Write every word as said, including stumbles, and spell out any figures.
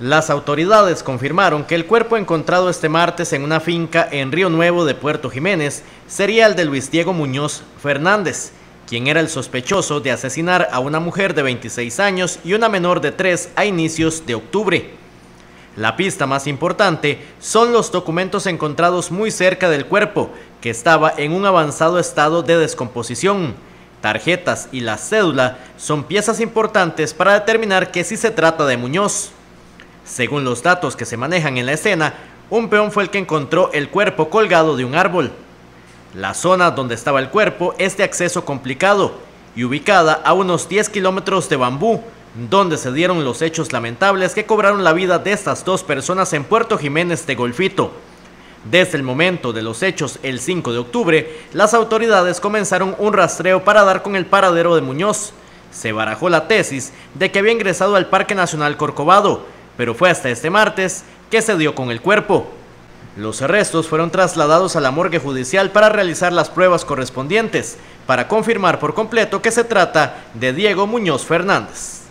Las autoridades confirmaron que el cuerpo encontrado este martes en una finca en Río Nuevo de Puerto Jiménez sería el de Luis Diego Muñoz Fernández, quien era el sospechoso de asesinar a una mujer de veintiséis años y una menor de tres a inicios de octubre. La pista más importante son los documentos encontrados muy cerca del cuerpo, que estaba en un avanzado estado de descomposición. Tarjetas y la cédula son piezas importantes para determinar que sí se trata de Muñoz. Según los datos que se manejan en la escena, un peón fue el que encontró el cuerpo colgado de un árbol. La zona donde estaba el cuerpo es de acceso complicado y ubicada a unos diez kilómetros de Bambú, donde se dieron los hechos lamentables que cobraron la vida de estas dos personas en Puerto Jiménez de Golfito. Desde el momento de los hechos, el cinco de octubre, las autoridades comenzaron un rastreo para dar con el paradero de Muñoz. Se barajó la tesis de que había ingresado al Parque Nacional Corcovado, pero fue hasta este martes que se dio con el cuerpo. Los restos fueron trasladados a la morgue judicial para realizar las pruebas correspondientes, para confirmar por completo que se trata de Diego Muñoz Fernández.